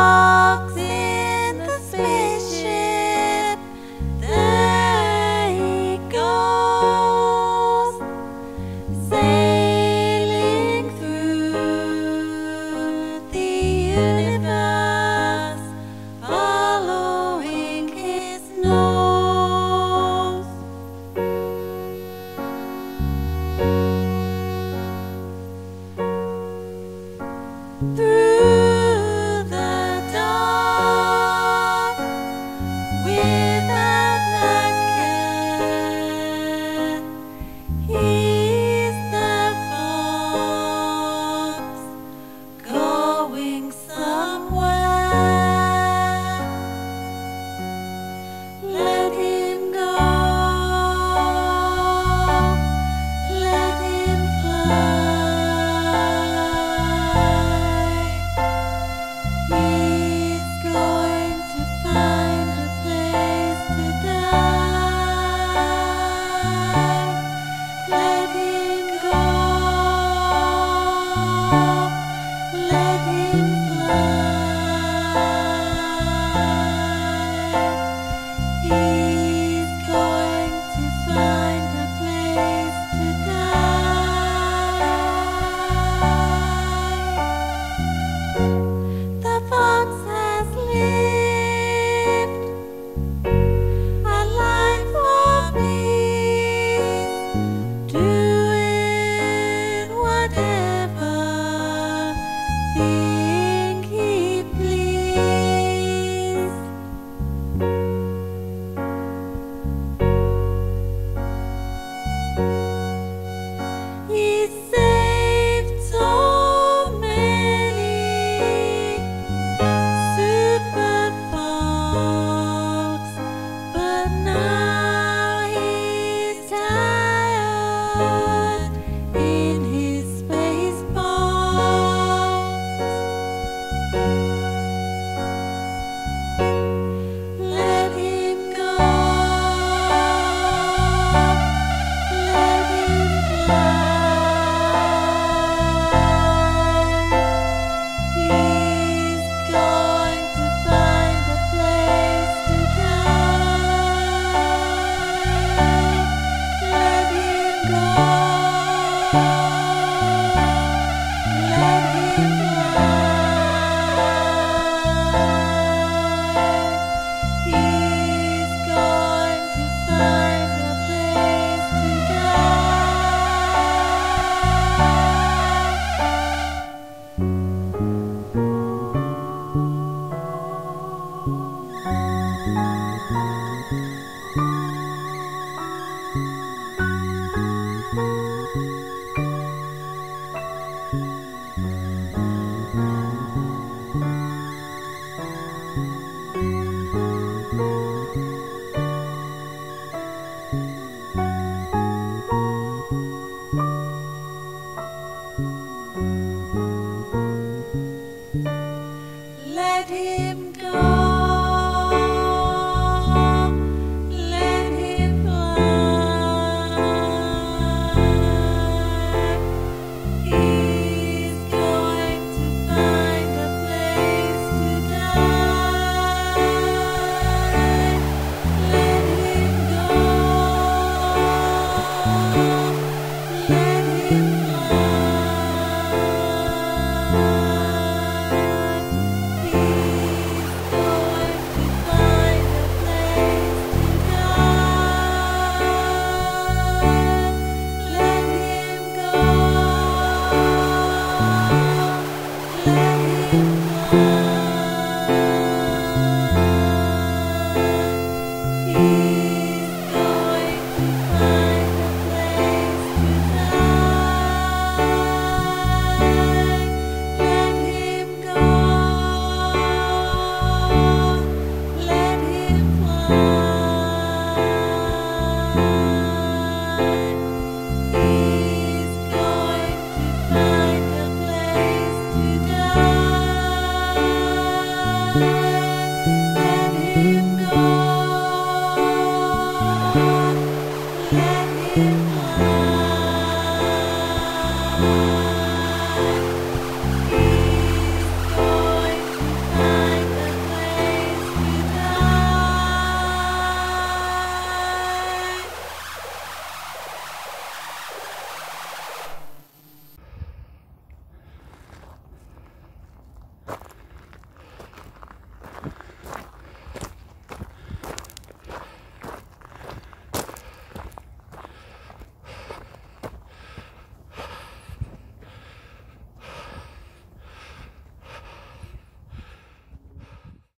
dogs in the spaceship. There he goes, sailing through the universe, following his nose. Through the dark, without a care, he's the fox going somewhere. Let him go, let him fly. He's going to find a place to die. Let him go, let him fly. He's going to find a place to die. The fox has lived a life of peace, doing whatever thing he pleased. He saved so many super fox, but now he's tired in his space box. Let him go, let him fly. He's going to find a place to die. Let him go, let him fly. He's going to find a place to Let him go, let him fly. He's going to find a place to die. Let him go, let him fly. Bye.